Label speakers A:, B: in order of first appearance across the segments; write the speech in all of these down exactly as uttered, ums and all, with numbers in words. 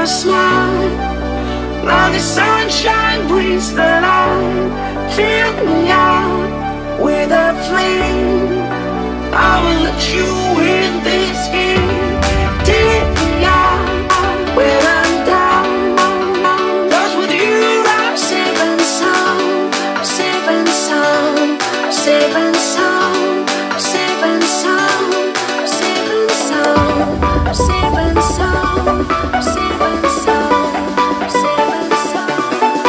A: your smile. Now the sunshine brings the light. Fill me out with a flame. I will let you in this game. Take me out when I'm down. 'Cause with you I'm safe and sound. Safe and sound. Safe and sound. Safe and sound. Safe and sound. Safe and sound. Safe and sound. Safe and sound.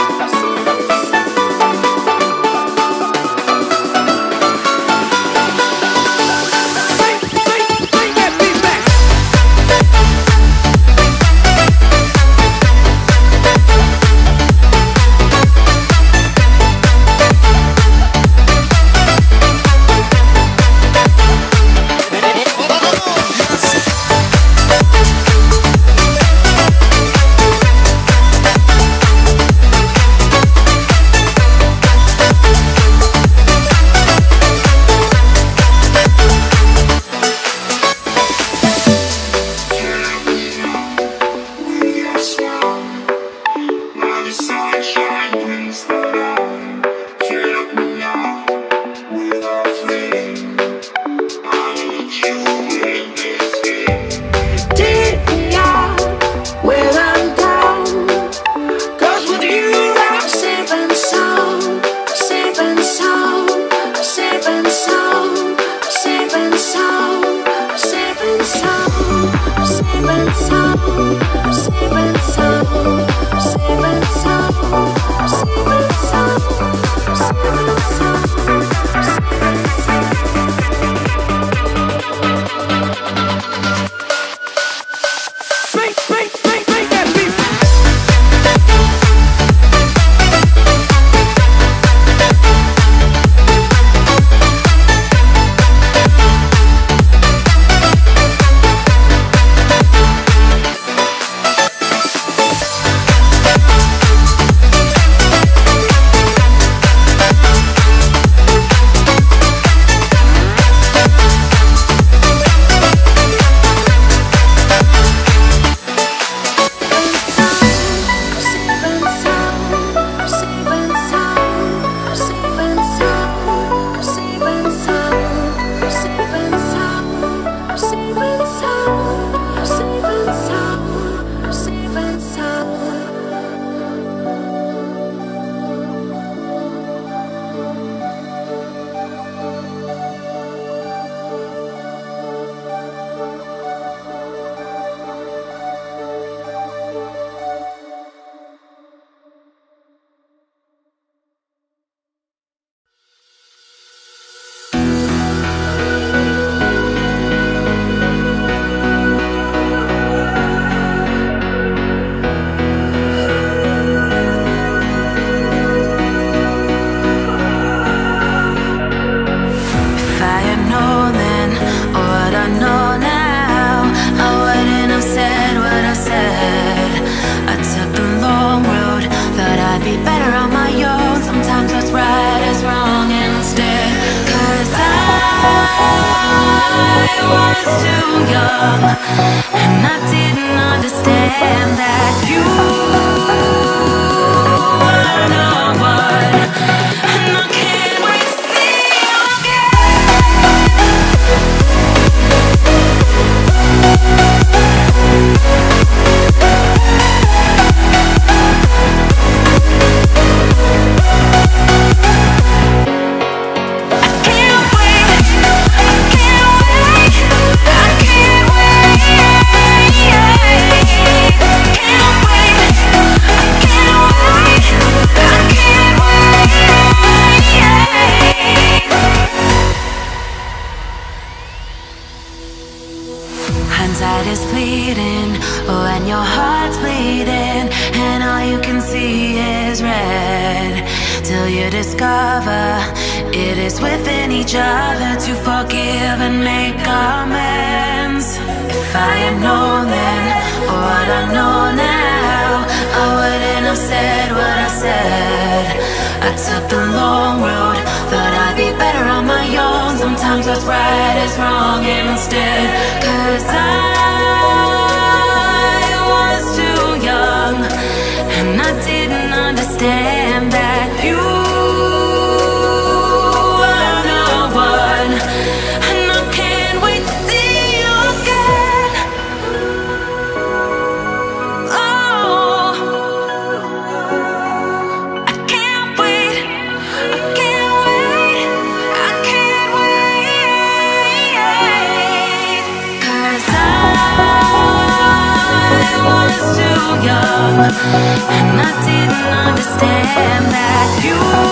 B: And I didn't understand that you are not one, and I can't wait to see you Hindsight is fleeting, oh, and your heart's bleeding, and all you can see is red, till you discover it is within each other to forgive and make amends. If I had known then, or what I know now, I wouldn't have said what I said. I took the long road, thought I'd be better on my own. Sometimes what's right is wrong instead, 'cause I was too young. and I didn't understand that you